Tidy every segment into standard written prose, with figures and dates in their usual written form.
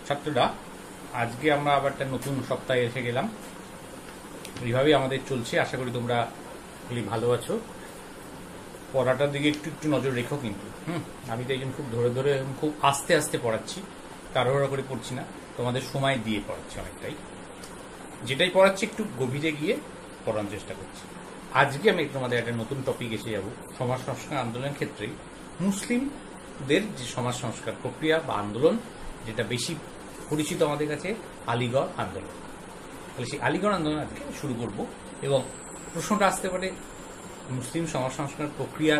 ছাত্ররা, আজকে আমরা আবার একটা নতুন সপ্তাহে এসে গেলাম। এইভাবেই আমাদের চলছে। আশা করি তোমরা ভালো আছো। পড়াটার দিকে একটু একটু নজর রেখো কিন্তু। আমি তো একজন খুব ধরে ধরে খুব আস্তে আস্তে পড়াচ্ছি, তাড়াহুড়া করে পড়ছি না, তোমাদের সময় দিয়ে পড়াচ্ছি অনেকটাই। যেটাই পড়াচ্ছি একটু গভীরে গিয়ে পড়ানোর চেষ্টা করছি। আজকে আমি তোমাদের একটা নতুন টপিক এসে যাব। সমাজ সংস্কার আন্দোলনের ক্ষেত্রে মুসলিমদের যে সমাজ সংস্কার প্রক্রিয়া বা আন্দোলন, যেটা বেশি পরিচিত আমাদের কাছে আলিগড় আন্দোলন। তাহলে সেই আলিগড় আন্দোলন আজকে শুরু করব। এবং প্রশ্নটা আসতে পারে, মুসলিম সমাজ সংস্কার প্রক্রিয়ার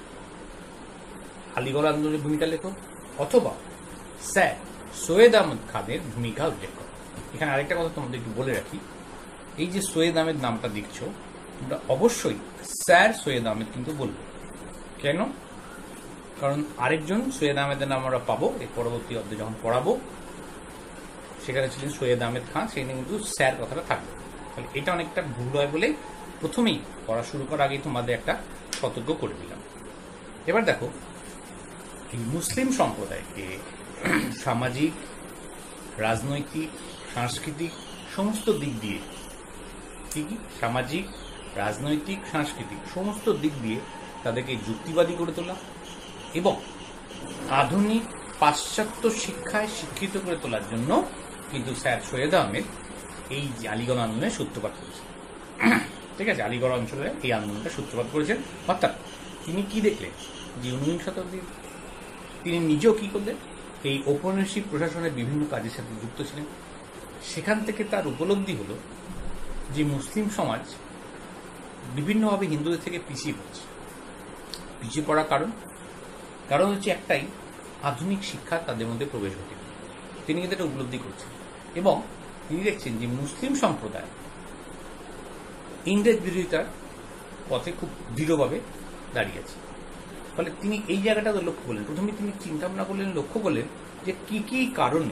আলিগড় আন্দোলনের ভূমিকা লেখো, অথবা স্যার সৈয়দ আহমদ খানের ভূমিকা উল্লেখ করো। এখানে আরেকটা কথা তোমাদের একটু বলে রাখি, এই যে সৈয়দ আহমেদ নামটা দেখছো, তোমরা অবশ্যই স্যার সৈয়দ আহমেদ কিন্তু বলবো। কেন? কারণ আরেকজন সৈয়দ আহমেদের নাম আমরা পাবো এর পরবর্তী অধ্যায়ে যখন পড়াবো। সেখানে ছিলেন সৈয়দ আহমেদ খান, সেখানে কিন্তু স্যার কথাটা থাকবে। তাহলে এটা অনেকটা ভুল হয় বলে প্রথমেই পড়া শুরু করার আগেই তোমাদের একটা সতর্ক করে দিলাম। এবার দেখো, এই মুসলিম সম্প্রদায়কে সামাজিক, রাজনৈতিক, সাংস্কৃতিক সমস্ত দিক দিয়ে, ঠিকই সামাজিক, রাজনৈতিক, সাংস্কৃতিক সমস্ত দিক দিয়ে তাদেরকে যুক্তিবাদী করে তোলা এবং আধুনিক পাশ্চাত্য শিক্ষায় শিক্ষিত করে তোলার জন্য কিন্তু স্যার সৈয়দ আহমেদ এই আলিগড় আন্দোলনের সূত্রপাত করেছেন। ঠিক আছে, আলিগড় অঞ্চলে এই আন্দোলনটা সূত্রপাত করেছেন। অর্থাৎ তিনি কি দেখলেন যে 19 শতাব্দীর তিনি নিজেও কি করলেন, এই ঔপনিবেশিক প্রশাসনের বিভিন্ন কাজের সাথে যুক্ত ছিলেন। সেখান থেকে তার উপলব্ধি হলো যে মুসলিম সমাজ বিভিন্নভাবে হিন্দুদের থেকে পিছিয়ে পড়ছে। পিছিয়ে পড়ার কারণ হচ্ছে একটাই, আধুনিক শিক্ষা তাদের মধ্যে প্রবেশ ঘটে। তিনি কিন্তু এটা উপলব্ধি করছেন এবং তিনি দেখছেন যে মুসলিম সম্প্রদায় ইংরেজ বিরোধিতার পথে খুব দৃঢ়ভাবে দাঁড়িয়ে আছে। ফলে তিনি এই জায়গাটা লক্ষ্য করলেন। প্রথমে তিনি চিন্তা ভাবনা করলেন, লক্ষ্য করলেন যে কি কি কারণে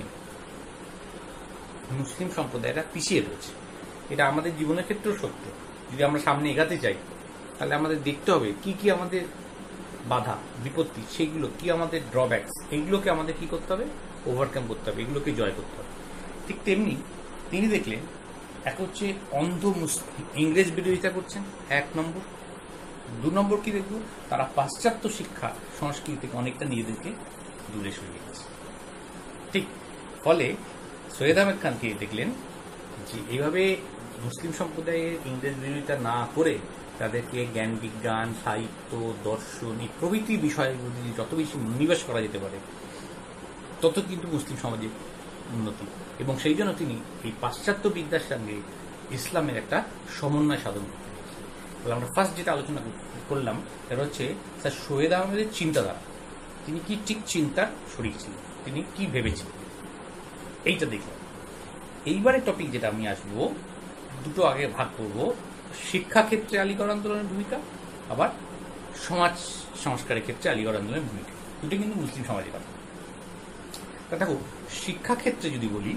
মুসলিম সম্প্রদায়টা পিছিয়ে রয়েছে। এটা আমাদের জীবনের ক্ষেত্রেও সত্য। যদি আমরা সামনে এগাতে চাই, তাহলে আমাদের দেখতে হবে কি কি আমাদের বাধা বিপত্তি, সেইগুলো কি আমাদের ড্রব্যাকস, এইগুলোকে আমাদের কি করতে হবে, ওভারকাম করতে হবে, এগুলোকে জয় করতে হবে। ঠিক তেমনি তিনি দেখলেন, এক হচ্ছে অন্ধ ইংরেজ বিরোধিতা করছেন, 1 নম্বর। 2 নম্বর কি দেখব, তারা পাশ্চাত্য শিক্ষা সংস্কৃতি থেকে অনেকটা নিজেদেরকে দূরে সরিয়ে গেছে। ঠিক, ফলে সৈয়দ আহমেদ খানকে দেখলেন যে এইভাবে মুসলিম সম্প্রদায়ের ইংরেজ বিরোধিতা না করে তাদেরকে জ্ঞান বিজ্ঞান, সাহিত্য, দর্শন এই প্রভৃতি বিষয়ের মধ্যে যত বেশি নিবেশ করা যেতে পারে, তত কিন্তু মুসলিম সমাজের উন্নতি। এবং সেই জন্য তিনি এই পাশ্চাত্য বিদ্যার সঙ্গে ইসলামের একটা সমন্বয় সাধন করতে পেরেছেন। তাহলে আমরা ফার্স্ট যেটা আলোচনা করলাম সেটা হচ্ছে স্যার সৈয়দ আহমেদের চিন্তাধারা। তিনি কি ঠিক চিন্তার শরীর ছিলেন, তিনি কি ভেবেছিলেন, এইটা দেখলাম। এইবারের টপিক যেটা আমি আসবো, দুটো আগে ভাগ করবো, শিক্ষাক্ষেত্রে আলিগড় আন্দোলনের ভূমিকা, আবার সমাজ সংস্কারের ক্ষেত্রে আলিগড় আন্দোলনের ভূমিকা। দুটো কিন্তু মুসলিম সমাজের কথা। তা দেখো, শিক্ষাক্ষেত্রে যদি বলি,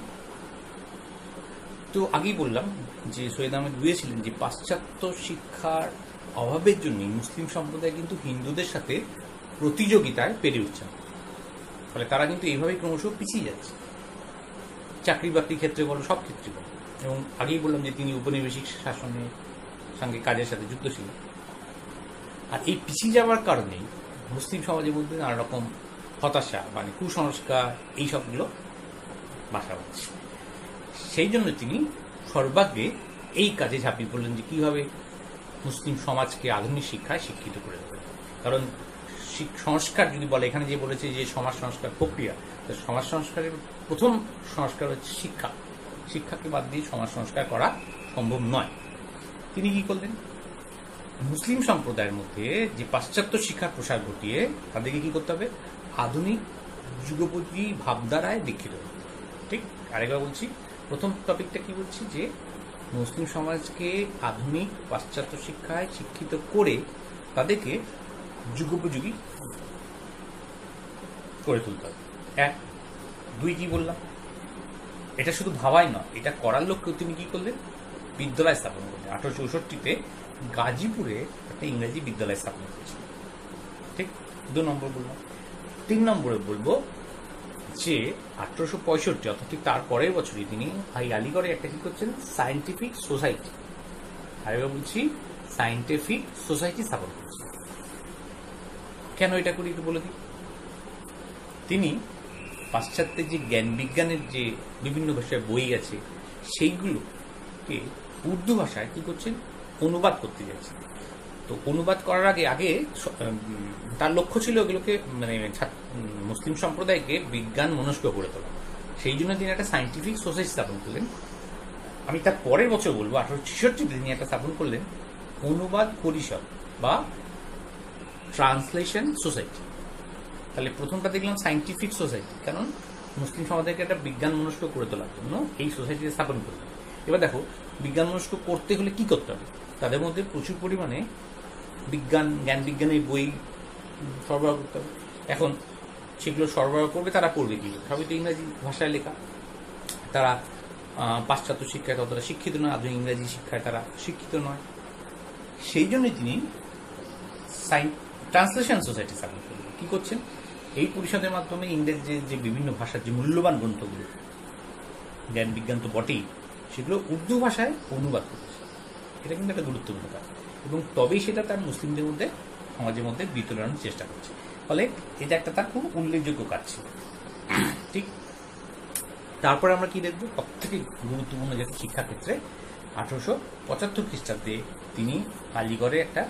তো আগেই বললাম যে সৈয়দ আহমেদ বুঝেছিলেন যে পাশ্চাত্য শিক্ষার অভাবের জন্যই মুসলিম সম্প্রদায় কিন্তু হিন্দুদের সাথে প্রতিযোগিতায় পেরে উঠছে না। ফলে তারা কিন্তু এইভাবেই ক্রমশ পিছিয়ে যাচ্ছে, চাকরি বাকরি ক্ষেত্রে বলো, সব ক্ষেত্রে বলো। এবং আগেই বললাম যে তিনি উপনিবেশিক শাসনের সঙ্গে কাজের সাথে যুক্ত ছিলেন। আর এই পিছিয়ে যাওয়ার কারণেই মুসলিম সমাজের মধ্যে নানা রকম হতাশা, মানে কুসংস্কার, এইসবগুলো বাসা বাঁধছে। সেই জন্য তিনি সর্বাগ্রে এই কাজে ঝাঁপিয়ে পড়লেন যে কীভাবে মুসলিম সমাজকে আধুনিক শিক্ষায় শিক্ষিত করে দেবে। কারণ সংস্কার যদি বলে, এখানে যে বলেছে যে সমাজ সংস্কার প্রক্রিয়া, সমাজ সংস্কারের প্রথম সংস্কার হচ্ছে শিক্ষা। শিক্ষাকে বাদ দিয়ে সমাজ সংস্কার করা সম্ভব নয়। তিনি কি করলেন, মুসলিম সম্প্রদায়ের মধ্যে যে পাশ্চাত্য শিক্ষার প্রসার ঘটিয়ে তাদেরকে কি করতে হবে, আধুনিক যুগোপযোগী ভাবধারায় দীক্ষিত। ঠিক, আরেকবার বলছি, প্রথম টপিকটা কি বলছি, যে মুসলিম সমাজকে আধুনিক পাশ্চাত্য শিক্ষায় শিক্ষিত করে তাদেরকে যুগোপযোগী করে তুলতে হবে। 1, 2 কি বললাম, এটা শুধু ভাবাই নয়, এটা করার লক্ষ্যে তিনি কি করলেন, বিদ্যালয় স্থাপন করলেন। 1864-তে গাজীপুরে একটা ইংরেজি বিদ্যালয় স্থাপন করেছিলেন। ঠিক, 2 নম্বর বললাম। 3 নম্বরে বলবো যে 1865 অর্থাৎ ঠিক তার পরের বছরই তিনি এই আলিগড়ে একটা কি করছেন, সায়েন্টিফিক সোসাইটি, আরেকবার বলছি সায়েন্টিফিক সোসাইটি স্থাপন করছেন। কেন এটা করি একটু বলে দিই। তিনি পাশ্চাত্যের যে জ্ঞান বিজ্ঞানের যে বিভিন্ন ভাষায় বই আছে সেইগুলোকে উর্দু ভাষায় কি করছেন, অনুবাদ করতে যাচ্ছেন। তো অনুবাদ করার আগে তার লক্ষ্য ছিল ওগুলোকে মানে মুসলিম সম্প্রদায়কে বিজ্ঞান মনস্ক করে তোলা। সেই জন্য তিনি একটা সায়েন্টিফিক সোসাইটি স্থাপন করলেন। আমি তার পরের বছর বলবো 1866 তিনি একটা স্থাপন করলেন অনুবাদ পরিষদ বা ট্রান্সলেশন সোসাইটি। তাহলে প্রথমটা দেখলাম সায়েন্টিফিক সোসাইটি, কারণ মুসলিম সমাজকে একটা বিজ্ঞান মনস্ক করে তোলার জন্য এই সোসাইটিটা স্থাপন করলেন। এবার দেখো, বিজ্ঞান মনস্ক করতে হলে কি করতে হবে, তাদের মধ্যে প্রচুর পরিমাণে জ্ঞান বিজ্ঞানের বই সরবরাহ করতে হবে। এখন সেগুলো সরবরাহ করবে, তারা পড়বে কি, সবই তো ইংরাজি ভাষায় লেখা। তারা পাশ্চাত্য শিক্ষায় ততটা শিক্ষিত নয়, আধুনিক ইংরাজি শিক্ষায় তারা শিক্ষিত নয়। সেই জন্য তিনি ট্রান্সলেশন সোসাইটি স্থাপন করলেন। কি করছেন, এই পরিষদের মাধ্যমে ইংরেজি যে বিভিন্ন ভাষার যে মূল্যবান গ্রন্থগুলো, জ্ঞান বিজ্ঞান তো বটেই, সেগুলো উর্দু ভাষায় অনুবাদ করছে। এটা কিন্তু একটা গুরুত্বপূর্ণ কাজ, এবং তবেই সেটা তার মুসলিমদের মধ্যে, সমাজের মধ্যে বিতরণের চেষ্টা করছে। ফলে এটা একটা তার খুব উল্লেখযোগ্য কাজ ছিল। ঠিক, তারপরে আমরা কি দেখবো, সব থেকে গুরুত্বপূর্ণ যেটা শিক্ষাক্ষেত্রে 1875 খ্রিস্টাব্দে তিনি আলিগড়ে একটা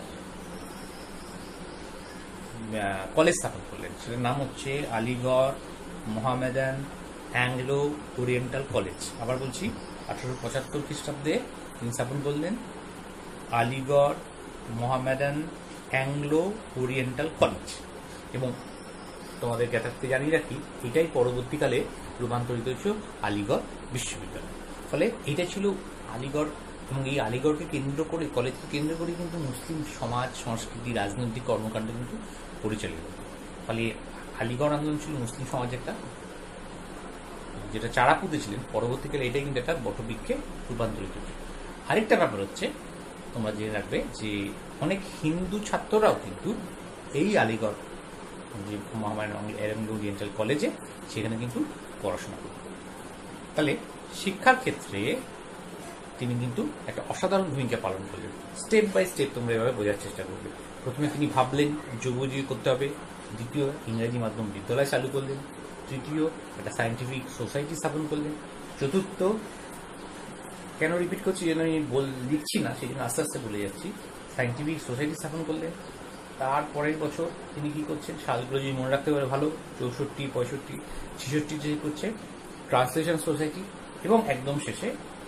কলেজ স্থাপন করলেন। সেটার নাম হচ্ছে Aligarh Mohammedan Anglo Oriental College. আবার বলছি, 1875 খ্রিস্টাব্দে তিনি স্থাপন করলেন Aligarh Mohammedan Anglo Oriental College. এবং তোমাদের জ্ঞাতার্থে জানিয়ে রাখি, এটাই পরবর্তীকালে রূপান্তরিত হয়েছিল আলিগড় বিশ্ববিদ্যালয়। ফলে এটা ছিল আলিগড়, এবং এই আলিগড়কে কেন্দ্র করে, কলেজকে কেন্দ্র করে কিন্তু মুসলিম সমাজ, সংস্কৃতি, রাজনৈতিক কর্মকাণ্ড কিন্তু পরিচালিত। ফলে আলিগড় আন্দোলন ছিল মুসলিম সমাজে একটা, যেটা চারা পুঁতেছিলেন, পরবর্তীকালে এটাই কিন্তু একটা বটবৃক্ষে রূপান্তরিত হয়েছে। আরেকটা ব্যাপার হচ্ছে, তোমরা জেনে রাখবে যে অনেক হিন্দু ছাত্ররাও কিন্তু এই আলিগড় যে মোহামেডান অ্যাংলো ওরিয়েন্টাল কলেজে সেখানে কিন্তু পড়াশোনা করত। তাহলে শিক্ষার ক্ষেত্রে তিনি কিন্তু একটা অসাধারণ ভূমিকা পালন করলেন। স্টেপ বাই স্টেপ তোমরা এভাবে বোঝার চেষ্টা করবে। প্রথমে তিনি ভাবলেন যোগাযোগ করতে হবে, দ্বিতীয় ইংরেজি মাধ্যম বিদ্যালয় চালু করলেন, তৃতীয় একটা সায়েন্টিফিক সোসাইটি স্থাপন করলেন, চতুর্থ, কেন রিপিট করছি যেন আমি লিখছি না, সেই জন্য আস্তে আস্তে বলে যাচ্ছি, সায়েন্টিফিক সোসাইটি স্থাপন করলেন। তারপরের বছর তিনি কি করছেন, সালগুলো যদি মনে রাখতে পারে ভালো, 64, 65, 66 যে করছে ট্রান্সলেশন সোসাইটি, এবং একদম শেষে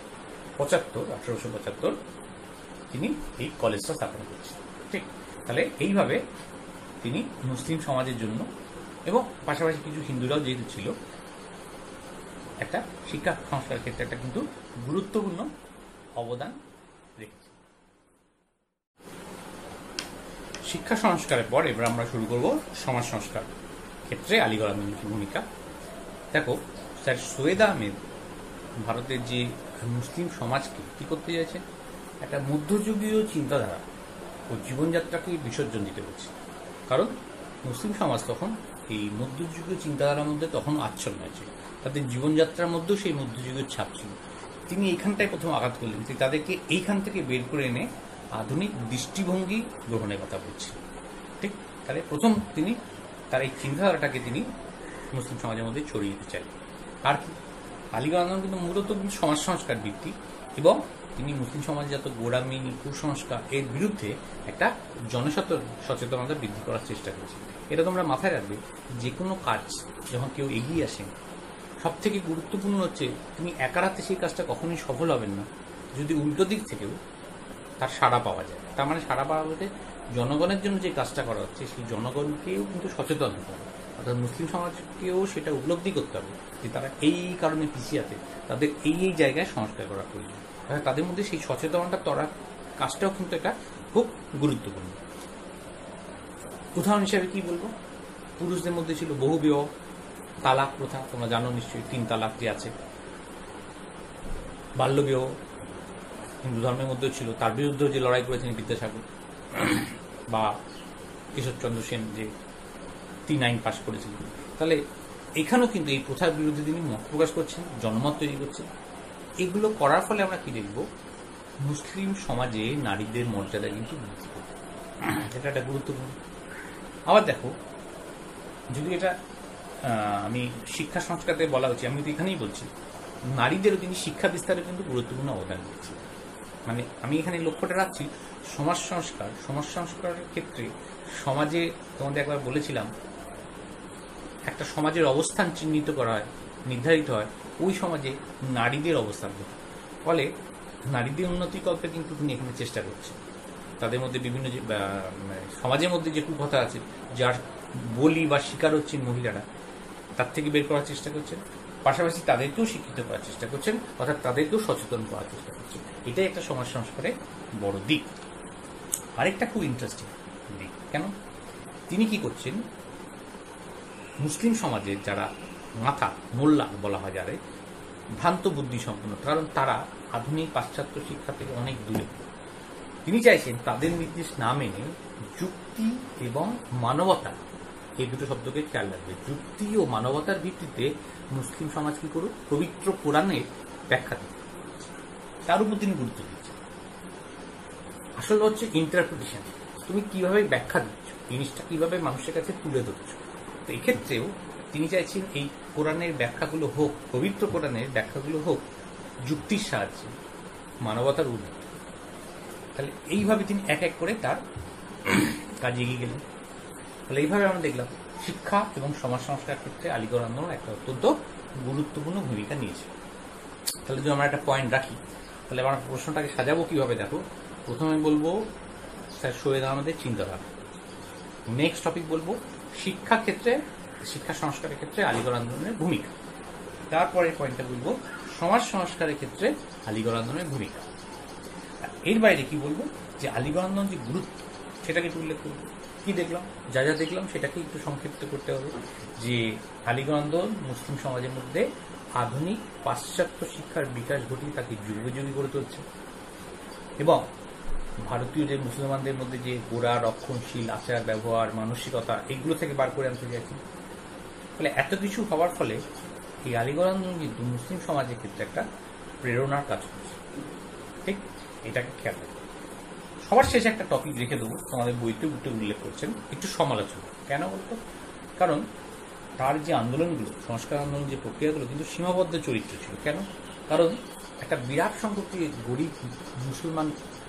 1875 তিনি এই কলেজটা স্থাপন করছেন। ঠিক, তাহলে এইভাবে তিনি মুসলিম সমাজের জন্য এবং পাশাপাশি কিছু হিন্দুরাও যেহেতু ছিল, একটা শিক্ষা সংস্কার ক্ষেত্রে একটা কিন্তু গুরুত্বপূর্ণ অবদান রেখেছে। শিক্ষা সংস্কারের পর এবার আমরা শুরু করব সমাজ সংস্কার ক্ষেত্রে আলিগড় আন্দোলনের ভূমিকা। দেখো, স্যার সৈয়দ আহমেদ ভারতের যে মুসলিম সমাজকে কি করতে চাইছেন, একটা মধ্যযুগীয় চিন্তাধারা ও জীবনযাত্রাকে বিসর্জন দিতে হচ্ছে। কারণ মুসলিম সমাজ তখন এই মধ্যযুগীয় চিন্তাধারার মধ্যে তখন আচ্ছন্ন হয়েছে, তাদের জীবনযাত্রার মধ্যেও সেই মধ্যযুগের ছাপ ছিল। তিনি এইখানটায় প্রথম আঘাত করলেন যে তাদেরকে এইখান থেকে বের করে এনে আধুনিক দৃষ্টিভঙ্গি গ্রহণের কথা বলছেন। ঠিক, তাহলে প্রথম তিনি তার এই চিন্তাধারাটাকে তিনি মুসলিম সমাজের মধ্যে ছড়িয়ে দিতে চাইলেন। আর কি, আলিগড় আন্দোলন কিন্তু মূলত সমাজ সংস্কার ভিত্তিক, এবং তিনি মুসলিম সমাজে যত গোড়ামি, কুসংস্কার এর বিরুদ্ধে একটা জনসচেতনতা বৃদ্ধি করার চেষ্টা করেছে। এটা তোমরা মাথায় রাখবে, যে কোনো কাজ যখন কেউ এগিয়ে আসেন, সব থেকে গুরুত্বপূর্ণ হচ্ছে তিনি একার হাতে সেই কাজটা কখনোই সফল হবেন না যদি উল্টো দিক থেকেও তার সাড়া পাওয়া যায়। তার মানে সাড়া পাওয়া বলতে জনগণের জন্য যে কাজটা করা হচ্ছে সেই জনগণকেও কিন্তু সচেতন হতে হবে, অর্থাৎ মুসলিম সমাজকেও সেটা উপলব্ধি করতে হবে যে তারা এই কারণে পিছিয়ে আছে, তাদের এই জায়গায় সংস্কার করা প্রয়োজন। তাদের মধ্যে সেই সচেতনতা তরার কাজটাও কিন্তু একটা খুব গুরুত্বপূর্ণ। উদাহরণ হিসাবে কি বলবো, পুরুষদের মধ্যে ছিল বহু বিবাহ, তালাক প্রথা, তোমরা জানো নিশ্চয়ই 3 তালাক যে আছে, বাল্যবিবাহ হিন্দু ধর্মের মধ্যেও ছিল, তার বিরুদ্ধেও যে লড়াই করেছেন বিদ্যাসাগর বা ঈশ্বরচন্দ্র সেন যে 3 আইন পাশ করেছিলেন। তাহলে এখানেও কিন্তু এই প্রথার বিরুদ্ধে তিনি মত প্রকাশ করছেন, জনমত তৈরি করছেন। এগুলো করার ফলে আমরা কি দেখব, মুসলিম সমাজে নারীদের মর্যাদা কিন্তু বৃদ্ধি পাবে। এটা একটা গুরুত্বপূর্ণ। আবার দেখো, যদি এটা আমি শিক্ষা সংস্কারে বলা হচ্ছে, আমি তো এখানেই বলছি নারীদেরও তিনি শিক্ষা বিস্তারে কিন্তু গুরুত্বপূর্ণ অবদান দিয়েছে। মানে আমি এখানে লক্ষ্যটা রাখছি সমাজ সংস্কারের ক্ষেত্রে সমাজে, তোমাদের একবার বলেছিলাম, একটা সমাজের অবস্থান চিহ্নিত করা হয়, নির্ধারিত হয় ওই সমাজে নারীদের অবস্থান থেকে। ফলে নারীদের উন্নতিকল্পে কিন্তু তিনি এখানে চেষ্টা করছেন। তাদের মধ্যে বিভিন্ন যে সমাজের মধ্যে যে কুপ্রথা আছে, যার বলি বা শিকার হচ্ছেন মহিলারা, তার থেকে বের করার চেষ্টা করছেন। পাশাপাশি তাদেরকেও শিক্ষিত করার চেষ্টা করছেন, অর্থাৎ তাদেরকেও সচেতন করার চেষ্টা করছেন। এটাই একটা সমাজ সংস্কারের বড় দিক। আরেকটা খুব ইন্টারেস্টিং দিক, কেন তিনি কি করছেন, মুসলিম সমাজের যারা মাথা, মোল্লা বলা হয় যারা, ভ্রান্ত বুদ্ধি সম্পন্ন, কারণ তারা আধুনিক পাশ্চাত্য শিক্ষা থেকে অনেক দূরে। তিনি চাইছেন তাদের নির্দেশ না মেনে যুক্তি এবং মানবতা, এই দুটো শব্দকে খেয়াল রাখবে, যুক্তি ও মানবতার ভিত্তিতে মুসলিম সমাজ কি করুক, পবিত্র কোরআনের ব্যাখ্যা দিতে, তার উপর তিনি গুরুত্ব দিচ্ছেন। আসলে হচ্ছে ইন্টারপ্রিটেশন, তুমি কিভাবে ব্যাখ্যা দিচ্ছ, জিনিসটা কিভাবে মানুষের কাছে তুলে ধরছ। তো এক্ষেত্রেও তিনি চাইছেন এই কোরআনের ব্যাখ্যাগুলো হোক, পবিত্র কোরআনের ব্যাখ্যাগুলো হোক যুক্তির সাহায্যে, মানবতার উন্নতি। তাহলে এইভাবে তিনি এক এক করে তার কাজে এগিয়ে গেলেন। তাহলে এইভাবে আমরা দেখলাম শিক্ষা এবং সমাজ সংস্কার ক্ষেত্রে আলীগড় আন্দোলন একটা অত্যন্ত গুরুত্বপূর্ণ ভূমিকা নিয়েছে। তাহলে যদি আমরা একটা পয়েন্ট রাখি, তাহলে আমরা প্রশ্নটাকে সাজাবো কিভাবে, দেখো, প্রথমে বলবো স্যার সৈয়দ আহমেদের চিন্তাধারা, নেক্সট টপিক বলবো শিক্ষা ক্ষেত্রে, শিক্ষা সংস্কারের ক্ষেত্রে আলীগড় আন্দোলনের ভূমিকা, তারপরে পয়েন্টটা বলবো সমাজ সংস্কারের ক্ষেত্রে আলীগড় আন্দোলনের ভূমিকা। এর বাইরে কি বলবো, যে আলীগড় আন্দোলন যে গুরুত্ব সেটাকে একটু উল্লেখ করবো। কি দেখলাম, যা যা দেখলাম সেটাকে একটু সংক্ষিপ্ত করতে হবে, যে আলীগড় আন্দোলন মুসলিম সমাজের মধ্যে আধুনিক পাশ্চাত্য শিক্ষার বিকাশ ঘটিয়ে তাকে যুগোপযোগী করে তুলছে, এবং ভারতীয় যে মুসলমানদের মধ্যে যে গোড়া রক্ষণশীল আচার ব্যবহার মানসিকতা, এগুলো থেকে বার করে আনতে চাইছি। ফলে এত কিছু হওয়ার ফলে এই আলীগড় আন্দোলন কিন্তু মুসলিম সমাজের ক্ষেত্রে একটা প্রেরণার কাজ করছে। ঠিক, এটাকে খেয়াল রাখবে। সবার শেষে একটা টপিক রেখে দেবো, তোমাদের বইতে উল্লেখ করছেন, একটু সমালোচনা। কেন বলতো, কারণ তার যে আন্দোলনগুলো, সংস্কার আন্দোলন যে প্রক্রিয়াগুলো কিন্তু সীমাবদ্ধ চরিত্র ছিল। কেন, কারণ একটা বিরাট সংখ্যক গরিব মুসলমান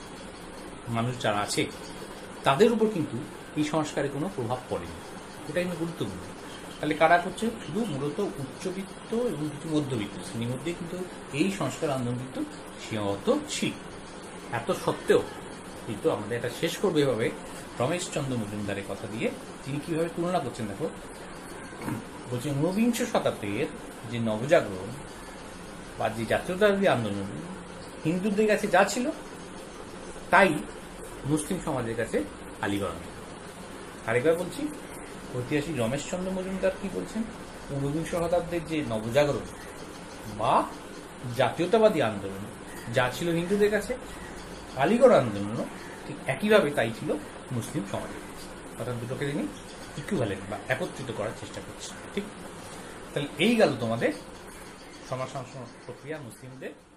মানুষ যারা আছে তাদের উপর কিন্তু এই সংস্কারে কোনো প্রভাব পড়েনি, এটাই গুরুত্বপূর্ণ। তাহলে কারা করছে, শুধু মূলত উচ্চবিত্ত এবং কিছু মধ্যবিত্ত শ্রেণীর মধ্যে কিন্তু এই সংস্কার আন্দোলন কিন্তু সীমাবদ্ধ ছিল। এত সত্ত্বেও কিন্তু আমাদের এটা শেষ করবে এভাবে রমেশচন্দ্র মজুমদারের কথা দিয়ে। তিনি কিভাবে তুলনা করছেন, দেখো, বলছেন ঊনবিংশ শতাব্দীর যে নবজাগরণ বা যে জাতীয়তাবাদী আন্দোলন হিন্দুদের কাছে যা ছিল তাই মুসলিম সমাজের কাছে আলীগড় আন্দোলন। আরেকবার বলছি, ঐতিহাসিক রমেশচন্দ্র মজুমদার কি বলছেন, ঊনবিংশ শতাব্দীর যে নবজাগরণ বা জাতীয়তাবাদী আন্দোলন যা ছিল হিন্দুদের কাছে, আলীগড় আন্দোলনও ঠিক একইভাবে তাই ছিল মুসলিম সমাজের কাছে। অর্থাৎ দুটোকে তিনি ইকুইভ্যালেন্ট বা একত্রিত করার চেষ্টা করছেন। ঠিক, তাহলে এই গেল তোমাদের সমাজ সংস্কার প্রক্রিয়া মুসলিমদের